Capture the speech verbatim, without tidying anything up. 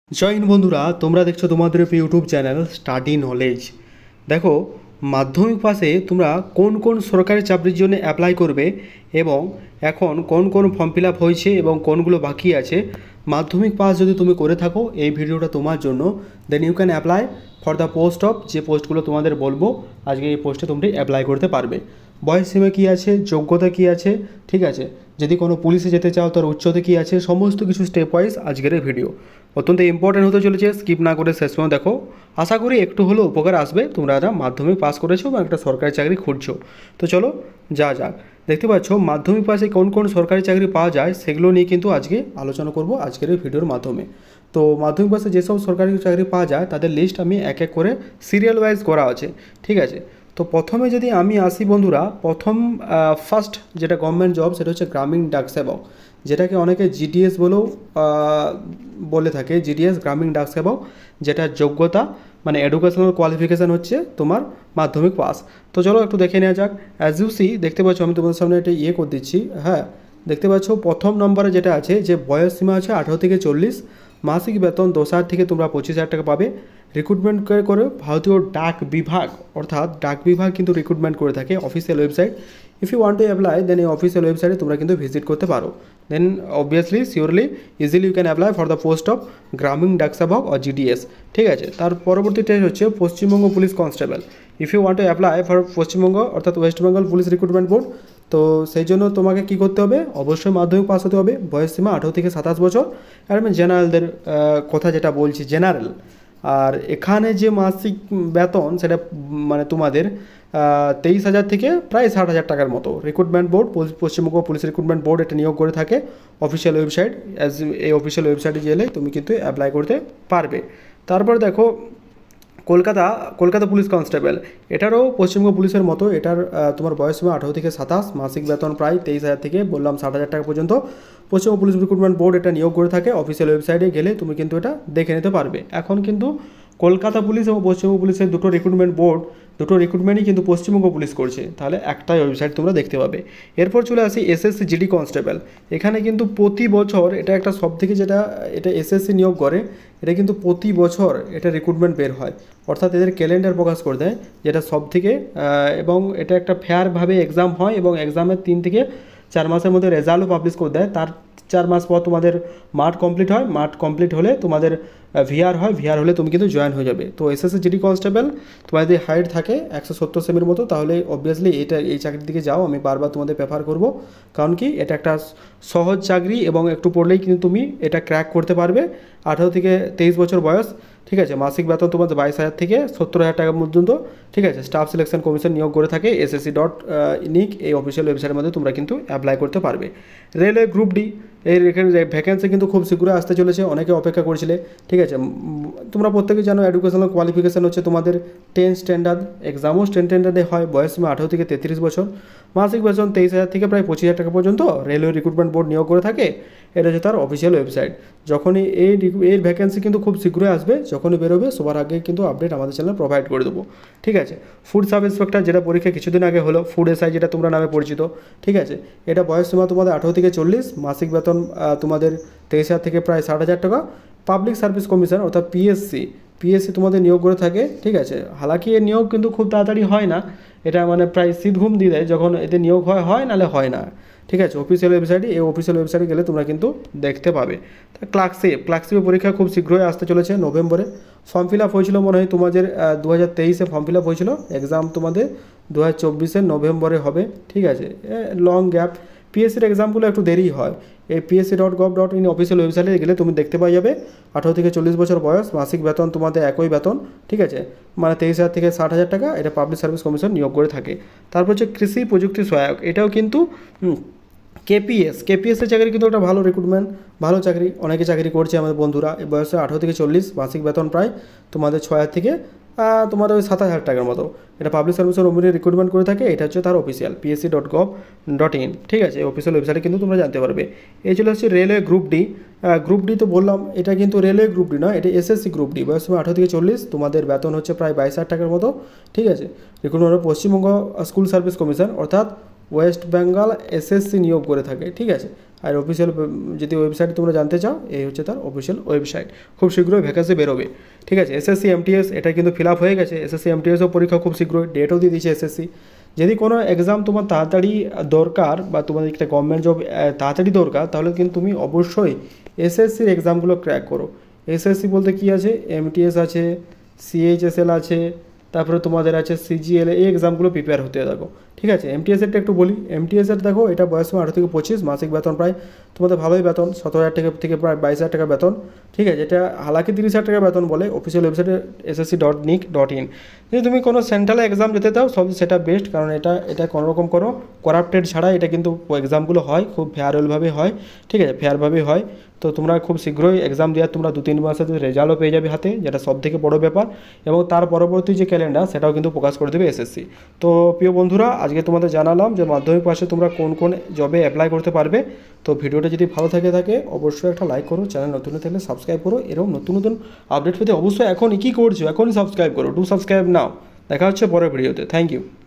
जय हिंद बंधुरा तुम्हारा देखो तुम्हारे यूट्यूब चैनल स्टाडी नलेज। देखो माध्यमिक पासे तुम्हारा कौन कौन सरकारी चाकरिर जोन्नो अप्लाई करबे एबं एखन कौन कौन फर्म फिल आप होयेछे एबं कोनगुलो बाकी आछे माध्यमिक पास यदि तुम करे थाको এই ভিডিওটা তোমার জন্য then you can apply for the post of जे पोस्टगुलो तुम्हादेर बोलबो आज के पोस्टे तुम्हारी अप्लाई करते पारबे। बयस सीमा कि आछे, योग्यता कि आछे, ठीक आछे, यदि कोनो पुलिसे जेते चाओ तार उच्चता कि आछे, समस्त किछु स्टेप वाइज आजकेर এই ভিডিও अत्यंत इम्पोर्टेंट होते चलेছে। स्किप ना करे शेष पর্যন্ত देखो, आशा करी एकटू हलो उपकार आसबे तोमरा जारा माध्यमिक पास करेছো बा एकटा सरकारी चाकरी खुঁজছো। तो चलो जा जाक देखते पाচ্ছ माध्यमिक पासे कोन कोन सरकारी चाकरी पाওয়া যায় সেগুলো নিয়ে কিন্তু আজকে আলোচনা করব আজকের এই ভিডিওর মাধ্যমে। তো মাধ্যমিক পাশে যেসব সরকারি চাকরি পাওয়া যায় তাদের লিস্ট আমি এক এক করে সিরিয়াল ওয়াইজ করা আছে, ঠিক আছে। তো প্রথমে যদি আমি আসি বন্ধুরা, প্রথম ফার্স্ট যেটা গভর্নমেন্ট জব সেটা হচ্ছে গ্রামীণ ডাক সেবক, যেটাকে অনেকে জিডিএস বলেও বলে থাকে। জিডিএস গ্রামীণ ডাক সেবক, যেটার যোগ্যতা মানে এডুকেশনাল কোয়ালিফিকেশান হচ্ছে তোমার মাধ্যমিক পাস। তো চলো একটু দেখে নেওয়া যাক। অ্যাজ ইউ সি দেখতে পাচ্ছ আমি তোমাদের সামনে এটা ইয়ে করে দিচ্ছি। হ্যাঁ দেখতে পাচ্ছ প্রথম নম্বরে যেটা আছে যে বয়স সীমা আছে আঠারো থেকে চল্লিশ, মাসিক বেতন দশ হাজার থেকে তোমরা পঁচিশ হাজার টাকা পাবে। রিক্রুটমেন্ট করে ভারতীয় ডাক বিভাগ অর্থাৎ ডাক বিভাগ কিন্তু রিক্রুটমেন্ট করে থাকে। Official website, if you want to apply then এই অফিসিয়াল ওয়েবসাইটে তোমরা কিন্তু ভিজিট করতে পারো। Then obviously surely easily you can apply for the post of Gramin Dak সেবক ও জিডিএস, ঠিক আছে। তার পরবর্তী টেস্ট হচ্ছে Paschimbanga police constable. If you want to apply for Paschimbanga অর্থাৎ West Bengal police recruitment board, তো সেই জন্য তোমাকে কী করতে হবে, অবশ্যই মাধ্যমিক পাস হতে হবে। বয়স সীমা আঠারো থেকে সাতাশ বছর। আর আমি জেনারেলদের কথা যেটা বলছি জেনারেল। আর এখানে যে মাসিক বেতন সেটা মানে তোমাদের তেইশ হাজার থেকে প্রায় ষাট হাজার টাকার মতো। Recruitment board Paschimbanga police recruitment board এটা নিয়োগ করে থাকে। অফিসিয়াল ওয়েবসাইট, অ্যাজ এই অফিসিয়াল ওয়েবসাইটে গেলে তুমি কিন্তু অ্যাপ্লাই করতে পারবে। তারপর দেখো কলকাতা কলকাতা পুলিশ কনস্টেবল, এটারও পশ্চিমবঙ্গ পুলিশের মতো। এটার তোমার বয়স সীমা আঠারো থেকে সাতাশ, মাসিক বেতন প্রায় তেইশ হাজার থেকে বললাম ষাট হাজার টাকা পর্যন্ত। পশ্চিমবঙ্গ পুলিশ রিক্রুটমেন্ট বোর্ড এটা নিয়োগ করে থাকে। অফিসিয়াল ওয়েবসাইটে গেলে তুমি কিন্তু এটা দেখে নিতে পারবে। এখন কিন্তু কলকাতা পুলিশ এবং পশ্চিমবঙ্গ পুলিশের দুটো রিক্রুটমেন্ট বোর্ড দুটো রিক্রুটমেন্টই কিন্তু পশ্চিমবঙ্গ পুলিশ করছে, তাহলে একটাই ওয়েবসাইট তোমরা দেখতে পাবে। এরপর চলে আসি এসএসসি জিডি কনস্টেবল। এখানে কিন্তু প্রতি বছর এটা একটা সব থেকে যেটা এটা এসএসসি নিয়োগ করে, এটা কিন্তু প্রতি বছর এটা রিক্রুটমেন্ট বের হয়, অর্থাৎ এদের ক্যালেন্ডার প্রকাশ করে দেয়, যেটা সব থেকে এবং এটা একটা ফেয়ারভাবে এক্সাম হয় এবং এক্সামের তিন থেকে চার মাসের মধ্যে রেজাল্টও পাবলিশ করে দেয়। তার চার মাস পর তোমাদের মাঠ কমপ্লিট হয়, মাঠ কমপ্লিট হলে তোমাদের ভিআর হয়, ভিআর হলে তুমি কিন্তু জয়েন হয়ে যাবে। তো এসএসসি জিডি কনস্টেবল তোমাদের যদি হাইট থাকে একশো সত্তর সেমির মতো, তাহলে অবভিয়াসলি এটা এই চাকরির দিকে যাও। আমি বারবার তোমাদের প্রেফার করব, কারণ কি এটা একটা সহজ চাকরি এবং একটু পড়লেই কিন্তু তুমি এটা ক্র্যাক করতে পারবে। আঠারো থেকে তেইশ বছর বয়স, ঠিক আছে। মাসিক বেতন তোমাদের বাইশ হাজার থেকে সত্তর হাজার টাকা পর্যন্ত, ঠিক আছে। স্টাফ সিলেকশন কমিশন নিয়োগ করে থাকে। এসএসসি ডট নিক এই অফিসিয়াল ওয়েবসাইটের মধ্যে তোমরা কিন্তু অ্যাপ্লাই করতে পারবে। রেলওয়ে গ্রুপ ডি, এই ভ্যাকেন্সি কিন্তু খুব শীঘ্রই আসতে চলেছে, অনেকে অপেক্ষা করছিলে, ঠিক আছে। তোমরা প্রত্যেকে জানো এডুকেশনাল কোয়ালিফিকেশান হচ্ছে তোমাদের টেন স্ট্যান্ডার্ড, এক্সামও টেন স্ট্যান্ডার্ডে হয়। বয়স সীমা আঠারো থেকে তেত্রিশ বছর, মাসিক বেতন তেইশ হাজার থেকে প্রায় পঁচিশ হাজার টাকা পর্যন্ত রেলওয়ে রিক্রুটমেন্ট বোর্ড নিয়োগ করে থাকে। এটা হচ্ছে তার অফিসিয়াল ওয়েবসাইট। যখনই এই এর ভ্যাকেন্সি কিন্তু খুব শীঘ্রই আসবে, যখনই বেরোবে সবার আগে কিন্তু আপডেট আমাদের চ্যানেল প্রোভাইড করে দেবো, ঠিক আছে। ফুড সাব ইন্সপেক্টর, যেটা পরীক্ষা কিছুদিন আগে হলো, ফুড এসআই যেটা তোমরা নামে পরিচিত, ঠিক আছে। এটা বয়স সীমা তোমাদের আঠারো থেকে চল্লিশ, মাসিক বেতন তোমাদের তেইশ হাজার থেকে প্রায় ষাট হাজার টাকা। পাবলিক সার্ভিস কমিশন অর্থাৎ পিএসসি, পিএসসি তোমাদের নিয়োগ করে থাকে, ঠিক আছে। হালাকি এর নিয়োগ কিন্তু খুব তাড়াতাড়ি হয় না, এটা মানে প্রায় শীত ঘুম দিয়ে দেয় যখন এতে নিয়োগ হয় হয় নাহলে হয় না, ঠিক আছে। অফিসিয়াল ওয়েবসাইটে এই অফিসিয়াল ওয়েবসাইটে গেলে তোমরা কিন্তু দেখতে পাবে। তা ক্লার্কশিপ, ক্লার্কশিপের পরীক্ষা খুব শীঘ্রই আসতে চলেছে নভেম্বরে। ফর্ম ফিল আপ হয়েছিল মনে হয় তোমাদের দু হাজার তেইশে ফর্ম ফিল আপ হয়েছিল, এক্সাম তোমাদের দু হাজার চব্বিশের নভেম্বরে হবে, ঠিক আছে। Long gap. পিএসসির এক্সামগুলো একটু দেরি হয়। এই PSC dot gov dot in official ওয়েবসাইটে গেলে তুমি দেখতে পাই যাবে আঠারো থেকে চল্লিশ বছর বয়স, মাসিক বেতন তোমাদের একই বেতন, ঠিক আছে, মানে তেইশ হাজার থেকে ষাট হাজার টাকা। এটা পাবলিক সার্ভিস কমিশন নিয়োগ করে থাকে। তারপর হচ্ছে কৃষি প্রযুক্তি সহায়ক, এটাও কিন্তু কেপিএস, কেপিএসের চাকরি কিন্তু একটা ভালো রিক্রুটমেন্ট, ভালো চাকরি, অনেকে চাকরি করছে আমাদের বন্ধুরা। এই বয়সে আঠারো থেকে চল্লিশ, মাসিক বেতন প্রায় তোমাদের ছয় হাজার থেকে তোমাদের ওই সাতাশ হাজার টাকার মতো। এটা পাবলিক সার্ভিসের অনুযায়ী রিক্রুটমেন্ট করে থাকে। এটা হচ্ছে তার official PSC dot gov dot in, ঠিক আছে। অফিসিয়াল ওয়েবসাইটে কিন্তু তোমরা জানতে পারবে। এই চলে হচ্ছে railway group D. Group D তো বললাম, এটা কিন্তু রেলওয়ে গ্রুপ ডি নয়, এটা এসএসসি গ্রুপ ডি। বয়স আঠারো থেকে চল্লিশ, তোমাদের বেতন হচ্ছে প্রায় বাইশ হাজার টাকার মতো, ঠিক আছে। Recruitment Paschimbanga school service commission অর্থাৎ ওয়েস্ট বেঙ্গল এসএসসি নিয়োগ করে থাকে, ঠিক আছে। আর অফিসিয়াল যদি ওয়েবসাইট তোমরা জানতে চাও, এই হচ্ছে তার অফিসিয়াল ওয়েবসাইট। খুব শীঘ্রই ভ্যাকেন্সি বেরোবে, ঠিক আছে। এসএসসি এমটিএস এটা কিন্তু ফিল আপ হয়ে গেছে। এসএসসি এমটিএসও পরীক্ষা খুব শীঘ্রই, ডেটও দিয়ে দিয়েছে এসএসসি। যদি কোনো এক্সাম তোমার তাড়াতাড়ি দরকার বা তোমাদের একটা গভর্নমেন্ট জব তাড়াতাড়ি দরকার, তাহলে কিন্তু তুমি অবশ্যই এসএসসির এক্সামগুলো ক্র্যাক করো। এসএসসি বলতে কী আছে, এমটিএস আছে, সিএইচএসএল আছে, তারপরে তোমাদের আছে সিজিএল, এই এক্সামগুলো প্রিপেয়ার হতে থাকো, ঠিক আছে। এমটিএসেরটা একটু বলি, এমটিএসের দেখো এটা বয়স আঠারো থেকে পঁচিশ, মাসিক বেতন প্রায় তোমাদের ভালোই বেতন, সতেরো হাজার টাকা থেকে প্রায় বাইশ হাজার টাকা বেতন, ঠিক আছে। এটা হালাকি তিরিশ হাজার টাকা বেতন বলে অফিসিয়াল ওয়েবসাইটে SSC dot nic dot in. যদি তুমি কোনো সেন্ট্রালে এক্সাম যেতে চাও সব সেটা বেস্ট, কারণ এটা এটা কোনোরকম কোনো করাপ্টেড ছাড়া এটা কিন্তু এক্সামগুলো হয়, খুব ফেয়ারওয়েলভাবে হয়, ঠিক আছে, ফেয়ারভাবে হয়। তো তোমরা খুব শীঘ্রই এক্সাম দেওয়ার তোমরা দু তিন মাসের রেজাল্টও পেয়ে যাবে হাতে, যেটা সব থেকে বড়ো ব্যাপার। এবং তার পরবর্তী যে ক্যালেন্ডার সেটাও কিন্তু প্রকাশ করে দেবে এসএসসি। তো প্রিয় বন্ধুরা, আজকে তোমাদের জানালাম যে মাধ্যমিক পাশে তোমরা কোন কোন জবে অ্যাপ্লাই করতে পারবে। তো ভিডিওটা যদি ভালো থাকে থাকে অবশ্যই একটা লাইক করো, চ্যানেল নতুন থাকলে সাবস্ক্রাইব করো। এরকম নতুন নতুন আপডেট পেতে অবশ্যই এখনই কী করছো, এখনই সাবস্ক্রাইব করো, ডু সাবস্ক্রাইব নাও। দেখা হচ্ছে পরের ভিডিওতে, থ্যাংক ইউ।